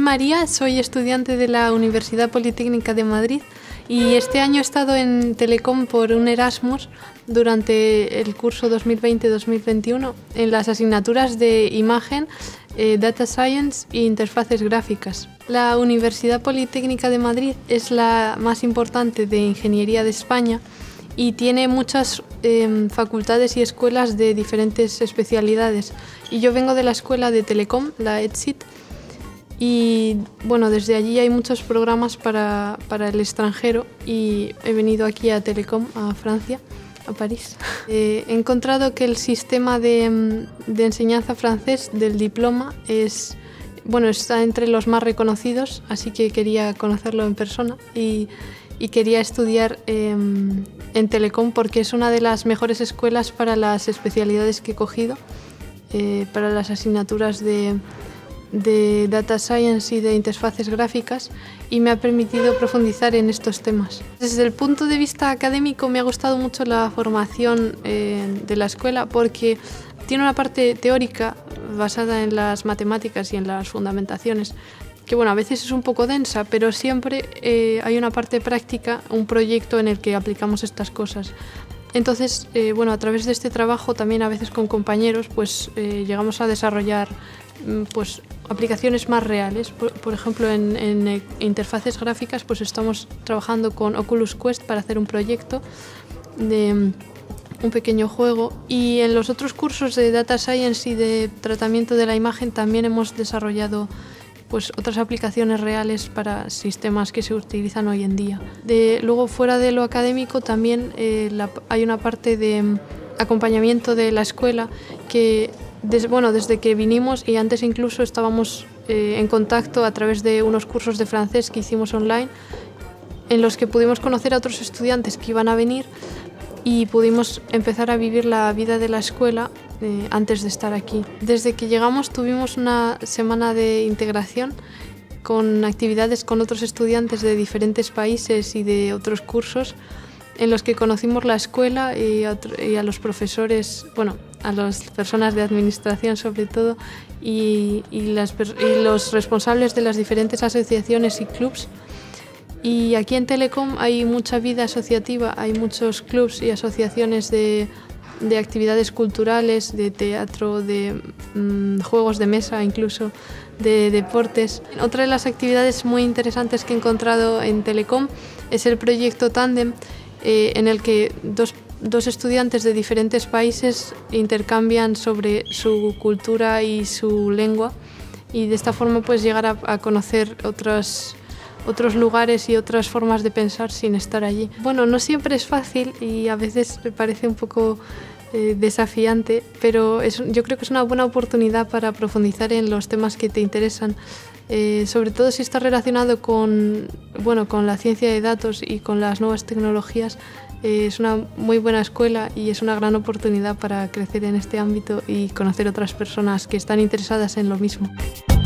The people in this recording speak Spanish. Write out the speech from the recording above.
María, soy estudiante de la Universidad Politécnica de Madrid y este año he estado en Telecom por un Erasmus durante el curso 2020-2021 en las asignaturas de imagen, Data Science e interfaces gráficas. La Universidad Politécnica de Madrid es la más importante de ingeniería de España y tiene muchas facultades y escuelas de diferentes especialidades. Y yo vengo de la escuela de Telecom, la ETSIT, y bueno, desde allí hay muchos programas para el extranjero y he venido aquí a Telecom, a Francia, a París. He encontrado que el sistema de enseñanza francés del diploma está entre los más reconocidos, así que quería conocerlo en persona y quería estudiar en Telecom porque es una de las mejores escuelas para las especialidades que he cogido, para las asignaturas de Data Science y de interfaces gráficas, y me ha permitido profundizar en estos temas. Desde el punto de vista académico me ha gustado mucho la formación de la escuela porque tiene una parte teórica basada en las matemáticas y en las fundamentaciones que a veces es un poco densa, pero siempre hay una parte práctica, un proyecto en el que aplicamos estas cosas. Entonces, a través de este trabajo, también a veces con compañeros, llegamos a desarrollar aplicaciones más reales. Por ejemplo, en interfaces gráficas estamos trabajando con Oculus Quest para hacer un proyecto de un pequeño juego, y en los otros cursos de Data Science y de tratamiento de la imagen también hemos desarrollado otras aplicaciones reales para sistemas que se utilizan hoy en día. Luego, fuera de lo académico, también hay una parte de acompañamiento de la escuela que desde que vinimos, y antes incluso estábamos en contacto a través de unos cursos de francés que hicimos online, en los que pudimos conocer a otros estudiantes que iban a venir y pudimos empezar a vivir la vida de la escuela antes de estar aquí. Desde que llegamos tuvimos una semana de integración con actividades con otros estudiantes de diferentes países y de otros cursos, en los que conocimos la escuela y a los profesores, a las personas de administración sobre todo, y los responsables de las diferentes asociaciones y clubs. Y aquí en Telecom hay mucha vida asociativa, hay muchos clubs y asociaciones de actividades culturales, de teatro, de juegos de mesa, incluso de deportes. Otra de las actividades muy interesantes que he encontrado en Telecom es el proyecto Tandem, en el que dos estudiantes de diferentes países intercambian sobre su cultura y su lengua, y de esta forma llegar a conocer otros lugares y otras formas de pensar sin estar allí. No siempre es fácil y a veces me parece un poco desafiante, pero yo creo que es una buena oportunidad para profundizar en los temas que te interesan, sobre todo si está relacionado con la ciencia de datos y con las nuevas tecnologías. Es una muy buena escuela y es una gran oportunidad para crecer en este ámbito y conocer otras personas que están interesadas en lo mismo.